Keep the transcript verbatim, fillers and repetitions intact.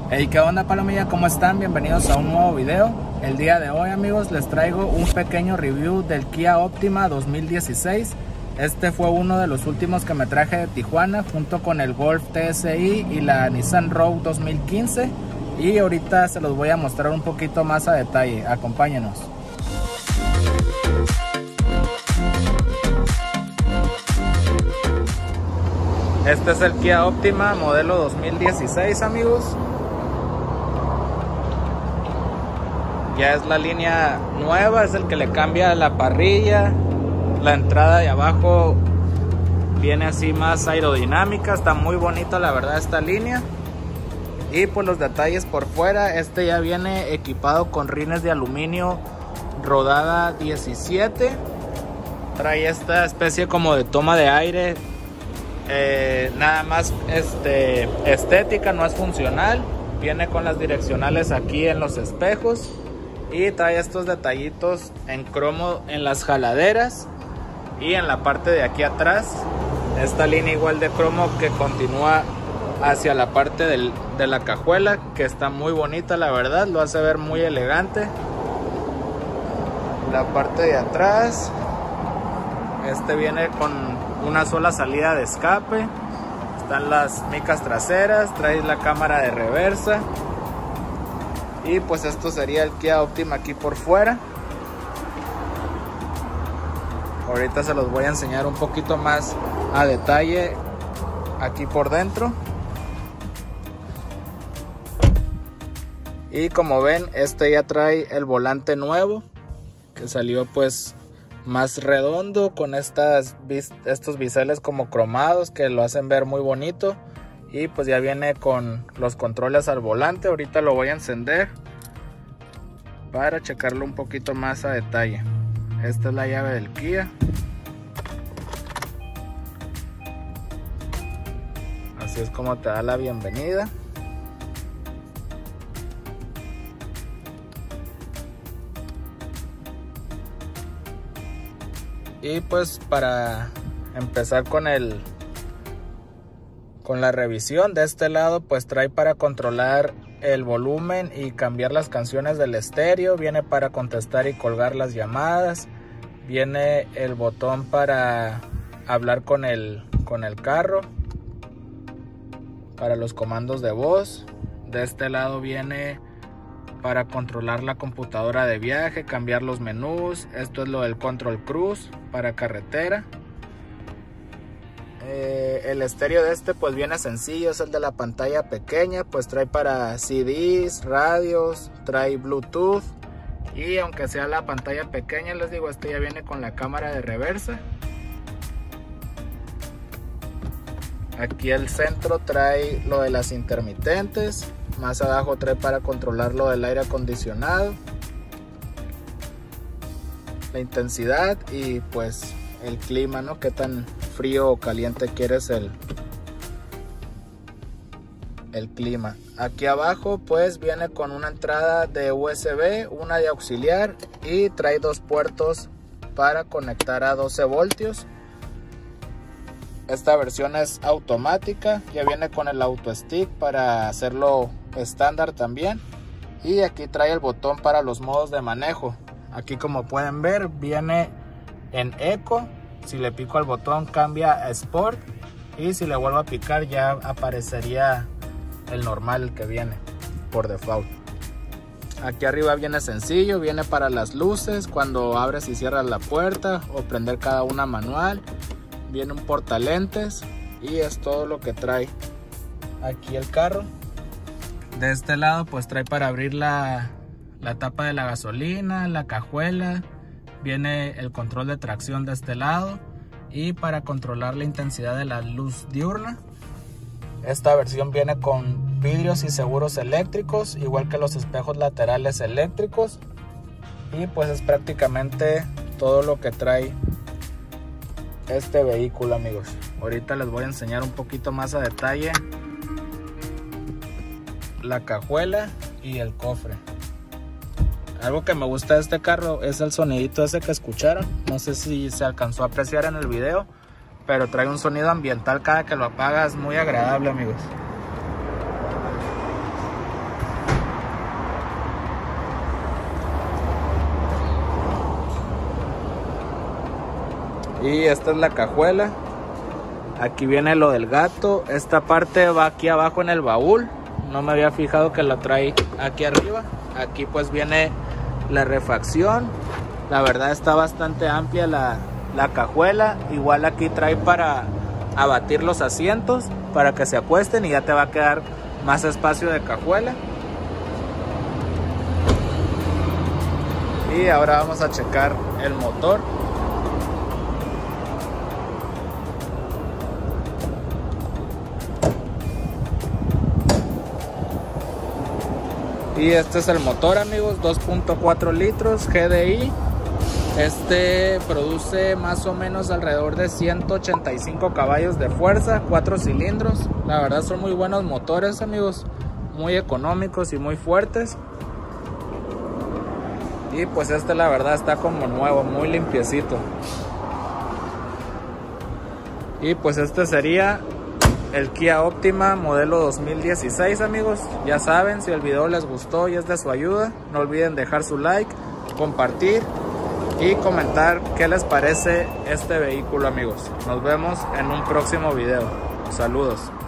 Hey, ¿qué onda, palomilla? ¿Cómo están? Bienvenidos a un nuevo video. El día de hoy, amigos, les traigo un pequeño review del Kia Optima dos mil dieciséis. Este fue uno de los últimos que me traje de Tijuana, junto con el Golf T S I y la Nissan Rogue dos mil quince. Y ahorita se los voy a mostrar un poquito más a detalle. Acompáñenos. Este es el Kia Optima modelo dos mil dieciséis, amigos. Ya es la línea nueva, es el que le cambia la parrilla. La entrada de abajo viene así más aerodinámica, está muy bonita la verdad esta línea. Y pues los detalles por fuera, este ya viene equipado con rines de aluminio rodada diecisiete. Trae esta especie como de toma de aire, eh, nada más este, estética, no es funcional. Viene con las direccionales aquí en los espejos. Y trae estos detallitos en cromo en las jaladeras y en la parte de aquí atrás. Esta línea igual de cromo que continúa hacia la parte del, de la cajuela, que está muy bonita la verdad, lo hace ver muy elegante. La parte de atrás, este viene con una sola salida de escape. Están las micas traseras, trae la cámara de reversa. Y pues esto sería el Kia Optima aquí por fuera. Ahorita se los voy a enseñar un poquito más a detalle aquí por dentro. Y como ven, este ya trae el volante nuevo, que salió pues más redondo, con estas, estos biseles como cromados que lo hacen ver muy bonito. Y pues ya viene con los controles al volante. Ahorita lo voy a encender para checarlo un poquito más a detalle. Esta es la llave del Kia. Así es como te da la bienvenida. Y pues para empezar con el con la revisión, de este lado pues trae para controlar el volumen y cambiar las canciones del estéreo. Viene para contestar y colgar las llamadas. Viene el botón para hablar con el, con el carro, para los comandos de voz. De este lado viene para controlar la computadora de viaje, cambiar los menús. Esto es lo del Control Cruise para carretera. Eh, el estéreo de este pues viene sencillo, es el de la pantalla pequeña, pues trae para C Ds, radios, trae Bluetooth. Y aunque sea la pantalla pequeña, les digo, este ya viene con la cámara de reversa. Aquí el centro trae lo de las intermitentes. Más abajo trae para controlar lo del aire acondicionado, la intensidad y pues el clima, ¿no? Qué tan frío o caliente quieres el, el clima. Aquí abajo pues viene con una entrada de U S B, una de auxiliar y trae dos puertos para conectar a doce voltios. Esta versión es automática, ya viene con el auto stick para hacerlo estándar también. Y aquí trae el botón para los modos de manejo. Aquí como pueden ver viene en Eco. Si le pico al botón cambia a Sport. Y si le vuelvo a picar ya aparecería el normal, el que viene por default. Aquí arriba viene sencillo, viene para las luces, cuando abres y cierras la puerta o prender cada una manual. Viene un portalentes y es todo lo que trae aquí el carro. De este lado pues trae para abrir la, la tapa de la gasolina, la cajuela. Viene el control de tracción de este lado y para controlar la intensidad de la luz diurna. Esta versión viene con vidrios y seguros eléctricos, igual que los espejos laterales eléctricos. Y pues es prácticamente todo lo que trae este vehículo, amigos. Ahorita les voy a enseñar un poquito más a detalle la cajuela y el cofre. Algo que me gusta de este carro es el sonidito ese que escucharon. No sé si se alcanzó a apreciar en el video, pero trae un sonido ambiental cada que lo apagas muy agradable, amigos. Y esta es la cajuela. Aquí viene lo del gato. Esta parte va aquí abajo en el baúl. No me había fijado que la trae aquí arriba. Aquí pues viene la refacción. La verdad está bastante amplia la, la cajuela. Igual aquí trae para abatir los asientos, para que se acuesten y ya te va a quedar más espacio de cajuela. Y ahora vamos a checar el motor. Y este es el motor, amigos, dos punto cuatro litros G D I. Este produce más o menos alrededor de ciento ochenta y cinco caballos de fuerza, cuatro cilindros. La verdad son muy buenos motores, amigos, muy económicos y muy fuertes. Y pues este la verdad está como nuevo, muy limpiecito. Y pues este sería el Kia Optima modelo dos mil dieciséis, amigos. Ya saben, si el video les gustó y es de su ayuda, no olviden dejar su like, compartir y comentar qué les parece este vehículo, amigos. Nos vemos en un próximo video. Saludos.